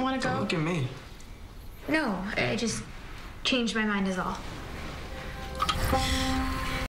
want to go? Don't look at me. No, I just changed my mind is all.